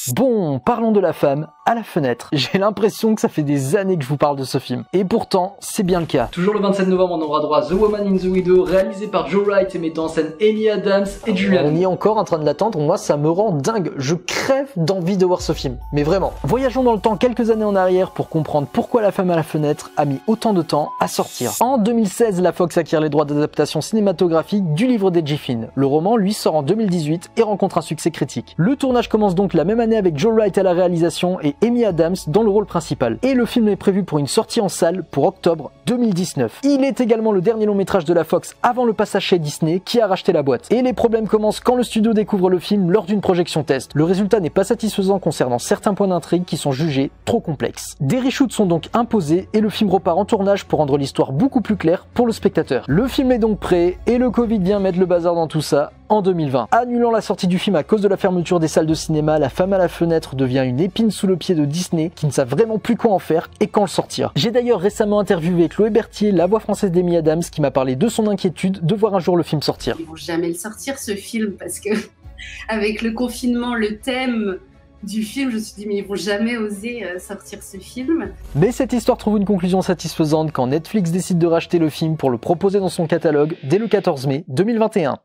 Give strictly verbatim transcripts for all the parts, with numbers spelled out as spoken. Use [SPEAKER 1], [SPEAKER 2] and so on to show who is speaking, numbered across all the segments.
[SPEAKER 1] Bon, parlons de la femme à la fenêtre. J'ai l'impression que ça fait des années que je vous parle de ce film. Et pourtant, c'est bien le cas. Toujours le vingt-sept novembre, on aura droit à The Woman in the Window, réalisé par Joe Wright et mettant en scène Amy Adams et Julianne Moore. On y est encore en train de l'attendre, moi ça me rend dingue. Je crève d'envie de voir ce film. Mais vraiment. Voyageons dans le temps quelques années en arrière pour comprendre pourquoi La femme à la fenêtre a mis autant de temps à sortir. En deux mille seize, la Fox acquiert les droits d'adaptation cinématographique du livre d'Edgy Finn. Le roman, lui, sort en deux mille dix-huit et rencontre un succès critique. Le tournage commence donc la même année avec Joe Wright à la réalisation et Amy Adams dans le rôle principal. Et le film est prévu pour une sortie en salle pour octobre deux mille dix-neuf. Il est également le dernier long métrage de la Fox avant le passage chez Disney qui a racheté la boîte. Et les problèmes commencent quand le studio découvre le film lors d'une projection test. Le résultat n'est pas satisfaisant concernant certains points d'intrigue qui sont jugés trop complexes. Des reshoots sont donc imposés et le film repart en tournage pour rendre l'histoire beaucoup plus claire pour le spectateur. Le film est donc prêt et le Covid vient mettre le bazar dans tout ça en deux mille vingt. Annulant la sortie du film à cause de la fermeture des salles de cinéma, La femme à la fenêtre devient une épine sous le pied de Disney qui ne savent vraiment plus quoi en faire et quand le sortir. J'ai d'ailleurs récemment interviewé Chloé Berthier, la voix française d'Amy Adams, qui m'a parlé de son inquiétude de voir un jour le film sortir.
[SPEAKER 2] Ils vont jamais le sortir ce film parce que avec le confinement, le thème du film, je me suis dit mais ils vont jamais oser euh, sortir ce film.
[SPEAKER 1] Mais cette histoire trouve une conclusion satisfaisante quand Netflix décide de racheter le film pour le proposer dans son catalogue dès le quatorze mai deux mille vingt et un.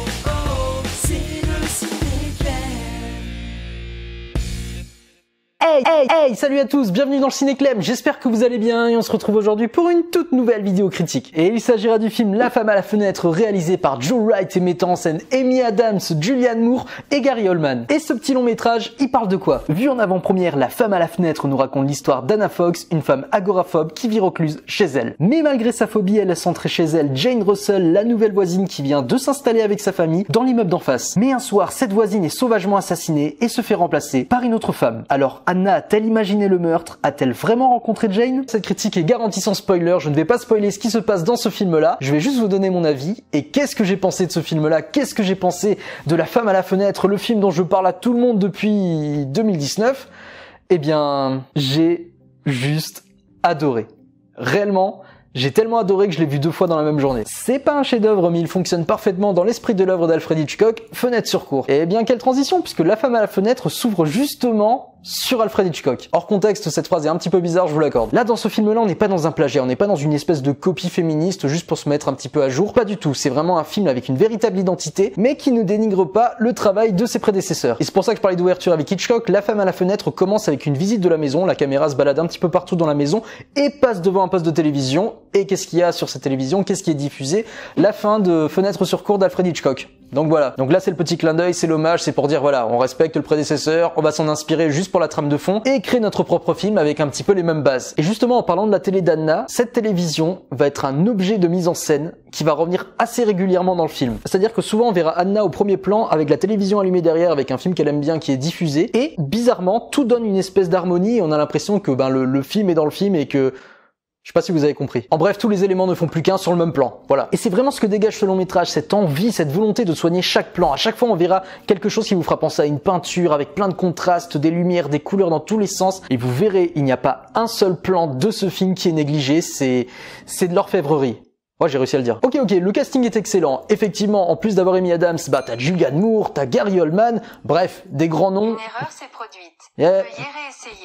[SPEAKER 1] Hey, hey, hey, salut à tous, bienvenue dans le Ciné-Clem, j'espère que vous allez bien et on se retrouve aujourd'hui pour une toute nouvelle vidéo critique. Et il s'agira du film La femme à la fenêtre réalisé par Joe Wright et mettant en scène Amy Adams, Julianne Moore et Gary Oldman. Et ce petit long métrage, il parle de quoi? Vu en avant-première, La femme à la fenêtre nous raconte l'histoire d'Anna Fox, une femme agoraphobe qui vit recluse chez elle. Mais malgré sa phobie, elle laisse entrer chez elle Jane Russell, la nouvelle voisine qui vient de s'installer avec sa famille dans l'immeuble d'en face. Mais un soir, cette voisine est sauvagement assassinée et se fait remplacer par une autre femme. Alors Anna a-t-elle imaginé le meurtre? A-t-elle vraiment rencontré Jane? Cette critique est garantie sans spoiler, je ne vais pas spoiler ce qui se passe dans ce film-là, je vais juste vous donner mon avis. Et qu'est-ce que j'ai pensé de ce film-là? Qu'est-ce que j'ai pensé de La femme à la fenêtre, le film dont je parle à tout le monde depuis deux mille dix-neuf? Eh bien, j'ai juste adoré. Réellement, j'ai tellement adoré que je l'ai vu deux fois dans la même journée. C'est pas un chef-d'œuvre, mais il fonctionne parfaitement dans l'esprit de l'œuvre d'Alfred Hitchcock, Fenêtre sur cour. Et bien quelle transition, puisque La femme à la fenêtre s'ouvre justement sur Alfred Hitchcock. Hors contexte, cette phrase est un petit peu bizarre, je vous l'accorde. Là, dans ce film-là, on n'est pas dans un plagiat, on n'est pas dans une espèce de copie féministe juste pour se mettre un petit peu à jour. Pas du tout, c'est vraiment un film avec une véritable identité, mais qui ne dénigre pas le travail de ses prédécesseurs. Et c'est pour ça que je parlais d'ouverture avec Hitchcock. La femme à la fenêtre commence avec une visite de la maison, la caméra se balade un petit peu partout dans la maison et passe devant un poste de télévision. Et qu'est-ce qu'il y a sur cette télévision? Qu'est-ce qui est diffusé? La fin de Fenêtre sur cour d'Alfred Hitchcock. Donc voilà, donc là c'est le petit clin d'œil, c'est l'hommage, c'est pour dire voilà, on respecte le prédécesseur, on va s'en inspirer juste pour la trame de fond et créer notre propre film avec un petit peu les mêmes bases. Et justement en parlant de la télé d'Anna, cette télévision va être un objet de mise en scène qui va revenir assez régulièrement dans le film. C'est-à-dire que souvent on verra Anna au premier plan avec la télévision allumée derrière avec un film qu'elle aime bien qui est diffusé et bizarrement tout donne une espèce d'harmonie et on a l'impression que ben le, le film est dans le film et que je sais pas si vous avez compris. En bref, tous les éléments ne font plus qu'un sur le même plan. Voilà. Et c'est vraiment ce que dégage ce long métrage, cette envie, cette volonté de soigner chaque plan. À chaque fois, on verra quelque chose qui vous fera penser à une peinture avec plein de contrastes, des lumières, des couleurs dans tous les sens. Et vous verrez, il n'y a pas un seul plan de ce film qui est négligé. C'est, c'est de l'orfèvrerie. Ouais, j'ai réussi à le dire. Ok, ok, le casting est excellent. Effectivement, en plus d'avoir Amy Adams, bah t'as Julianne Moore, t'as Gary Oldman. Bref, des grands noms.
[SPEAKER 3] Une erreur s'est produite.
[SPEAKER 1] Yeah.
[SPEAKER 3] Veuillez réessayer.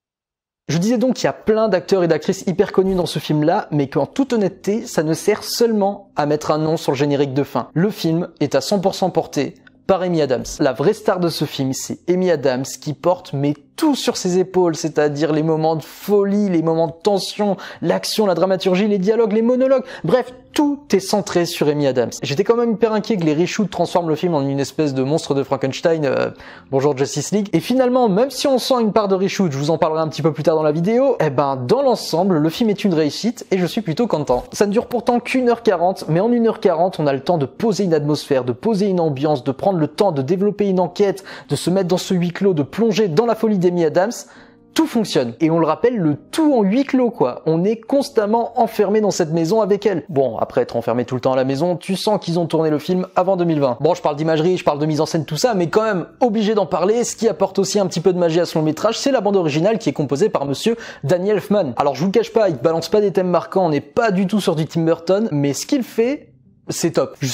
[SPEAKER 1] Je disais donc qu'il y a plein d'acteurs et d'actrices hyper connus dans ce film-là, mais qu'en toute honnêteté, ça ne sert seulement à mettre un nom sur le générique de fin. Le film est à cent pour cent porté par Amy Adams. La vraie star de ce film, c'est Amy Adams qui porte mais tout sur ses épaules, c'est-à-dire les moments de folie, les moments de tension, l'action, la dramaturgie, les dialogues, les monologues, bref, tout est centré sur Amy Adams. J'étais quand même hyper inquiet que les reshoots transforment le film en une espèce de monstre de Frankenstein, euh, bonjour Justice League. Et finalement, même si on sent une part de reshoot, je vous en parlerai un petit peu plus tard dans la vidéo, eh ben dans l'ensemble, le film est une réussite et je suis plutôt content. Ça ne dure pourtant qu'une heure quarante, mais en une heure quarante, on a le temps de poser une atmosphère, de poser une ambiance, de prendre le temps de développer une enquête, de se mettre dans ce huis clos, de plonger dans la folie d'Amy Adams. Tout fonctionne. Et on le rappelle, le tout en huis clos, quoi. On est constamment enfermé dans cette maison avec elle. Bon, après être enfermé tout le temps à la maison, tu sens qu'ils ont tourné le film avant deux mille vingt. Bon, je parle d'imagerie, je parle de mise en scène, tout ça, mais quand même, obligé d'en parler. Ce qui apporte aussi un petit peu de magie à ce long métrage, c'est la bande originale qui est composée par monsieur Danny Elfman. Alors, je vous le cache pas, il balance pas des thèmes marquants, on n'est pas du tout sur du Tim Burton, mais ce qu'il fait, c'est top. Je suis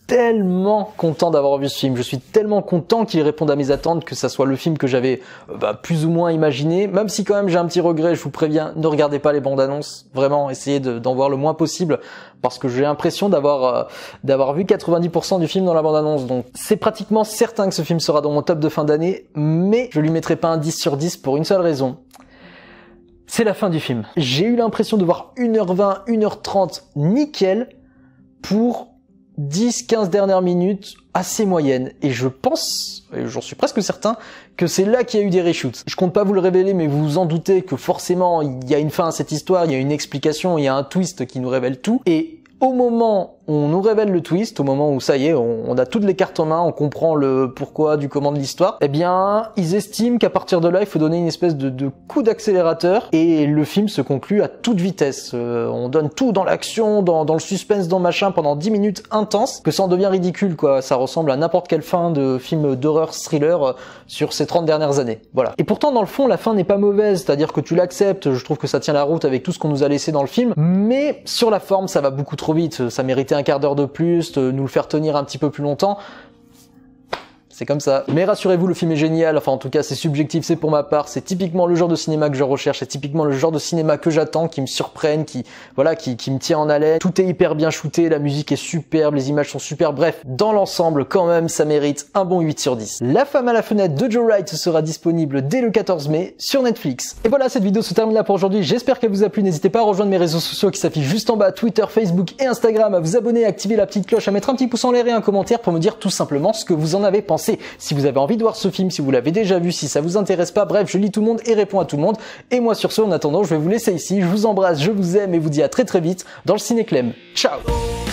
[SPEAKER 1] tellement content d'avoir vu ce film. Je suis tellement content qu'il réponde à mes attentes, que ça soit le film que j'avais euh, bah, plus ou moins imaginé. Même si quand même j'ai un petit regret, je vous préviens, ne regardez pas les bandes annonces. Vraiment, essayez de, d'en voir le moins possible, parce que j'ai l'impression d'avoir euh, d'avoir vu quatre-vingt-dix pour cent du film dans la bande annonce. Donc c'est pratiquement certain que ce film sera dans mon top de fin d'année, mais je lui mettrai pas un dix sur dix pour une seule raison. C'est la fin du film. J'ai eu l'impression de voir une heure vingt, une heure trente nickel pour dix quinze dernières minutes assez moyennes. Et je pense, et j'en suis presque certain, que c'est là qu'il y a eu des reshoots. Je compte pas vous le révéler, mais vous vous en doutez que forcément il y a une fin à cette histoire, il y a une explication, il y a un twist qui nous révèle tout. Et au moment où on nous révèle le twist, au moment où ça y est, on, on a toutes les cartes en main, on comprend le pourquoi du comment de l'histoire, eh bien, ils estiment qu'à partir de là, il faut donner une espèce de, de coup d'accélérateur, et le film se conclut à toute vitesse. Euh, on donne tout dans l'action, dans, dans le suspense, dans machin, pendant dix minutes intenses, que ça en devient ridicule, quoi. Ça ressemble à n'importe quelle fin de film d'horreur thriller euh, sur ces trente dernières années. Voilà. Et pourtant, dans le fond, la fin n'est pas mauvaise, c'est-à-dire que tu l'acceptes, je trouve que ça tient la route avec tout ce qu'on nous a laissé dans le film, mais sur la forme, ça va beaucoup trop vite. Ça méritait un quart d'heure de plus, de nous le faire tenir un petit peu plus longtemps. C'est comme ça. Mais rassurez-vous, le film est génial. Enfin, en tout cas, c'est subjectif, c'est pour ma part. C'est typiquement le genre de cinéma que je recherche. C'est typiquement le genre de cinéma que j'attends, qui me surprenne, qui, voilà, qui, qui me tient en haleine. Tout est hyper bien shooté, la musique est superbe, les images sont super. Bref, dans l'ensemble, quand même, ça mérite un bon huit sur dix. La femme à la fenêtre de Joe Wright sera disponible dès le quatorze mai sur Netflix. Et voilà, cette vidéo se termine là pour aujourd'hui. J'espère qu'elle vous a plu. N'hésitez pas à rejoindre mes réseaux sociaux qui s'affichent juste en bas, Twitter, Facebook et Instagram, à vous abonner, à activer la petite cloche, à mettre un petit pouce en l'air et un commentaire pour me dire tout simplement ce que vous en avez pensé. Si vous avez envie de voir ce film, si vous l'avez déjà vu, si ça vous intéresse pas, bref, je lis tout le monde et réponds à tout le monde. Et moi sur ce, en attendant, je vais vous laisser ici. Je vous embrasse, je vous aime et vous dis à très très vite dans le Ciné Clem. Ciao!